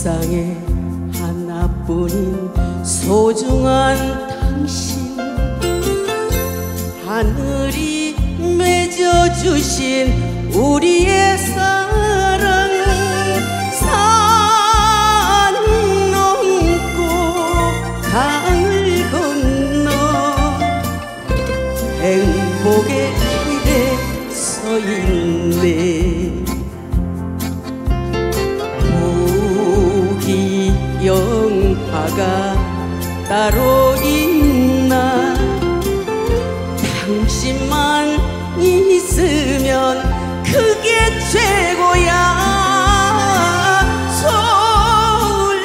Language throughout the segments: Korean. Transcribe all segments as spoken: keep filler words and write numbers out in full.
세상에 하나뿐인 소중한 당신, 하늘이 맺어주신 우리의 사랑, 산 넘고 강을 건너 행복의 길에 서 있네. 영화가 따로 있나? 당신만 있으면 그게 최고야. 좋을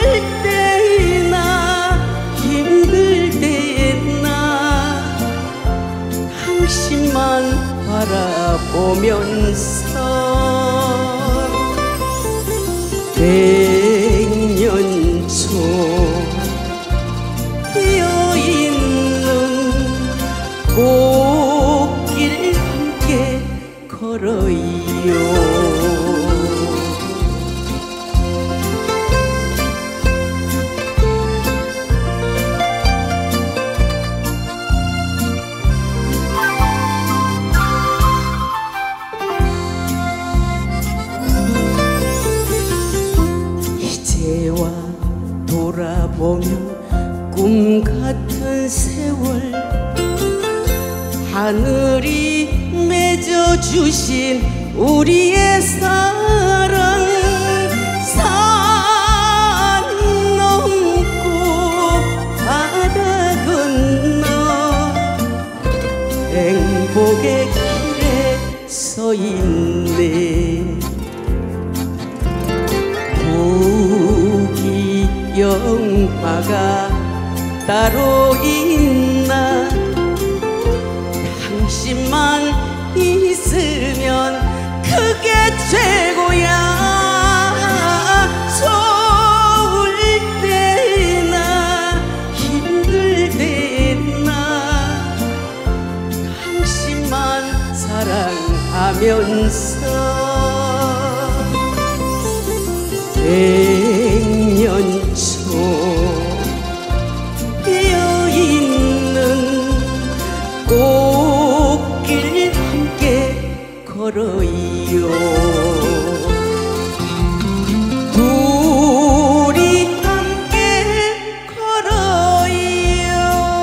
때나 힘들 때나 당신만 바라보면서 백년 피어있는 꽃길 함께 걸어요. 이제와 돌아보면 꿈 같은 세월, 하늘이 맺어주신 우리의 사랑, 산 넘고 바다 건너 행복의 길에 서 있네. 영화가 따로 있나? 당신만 있으면 그게 최고야. 좋을 때나 힘들 때나 당신만 사랑하면서 백년초 피어있는 꽃길 함께 걸어요. 둘이 함께 걸어요.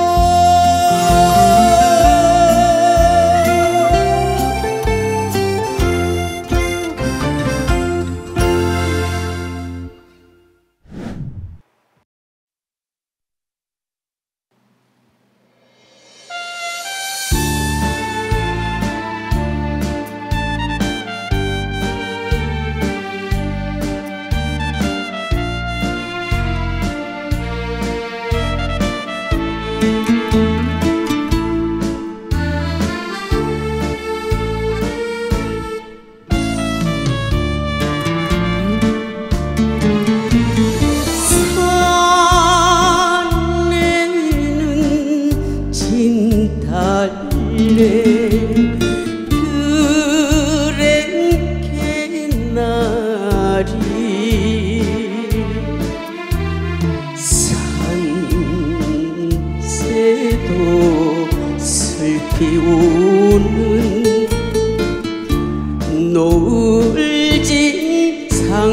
노을진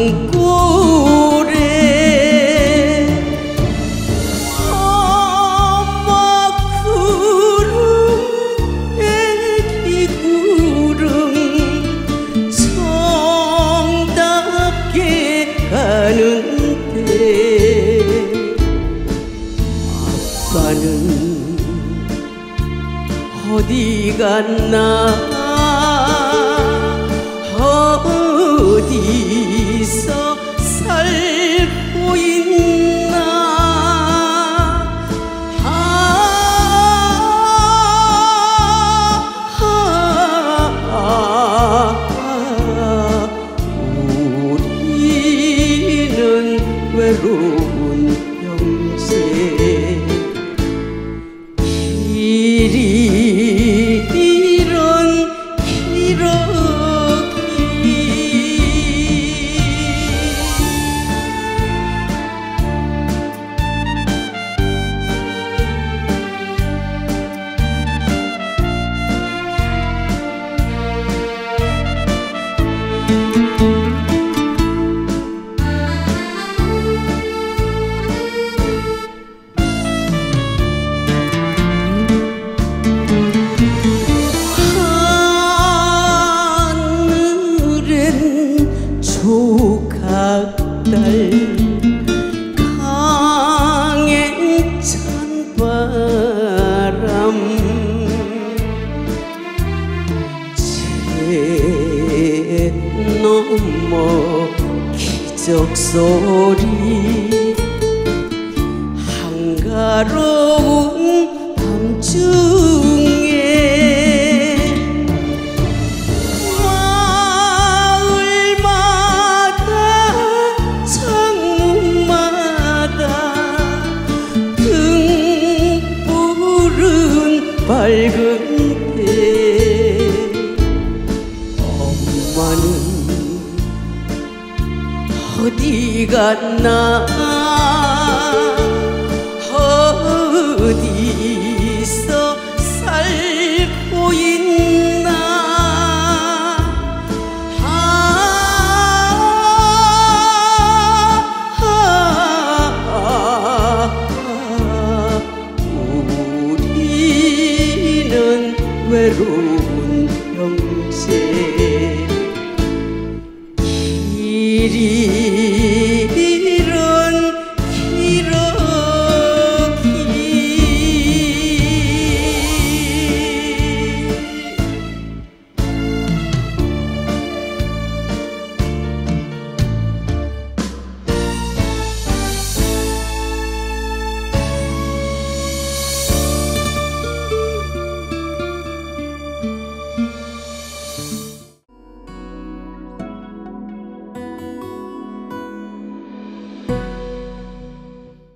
산골에 엄마 구름 애기 구름 정답게 가는데 아빠는 어디 갔나? 어디서 살고 있나? 아, 아, 아, 아, 우리는 외로운 형제 길이 기적소리 한가로운 밤중에 마을마다 창문마다 등불은 밝은 때 엄마는 어디 갔나 어디서 살고 있나 아, 아, 아, 아, 우리는 외로운 형제 길이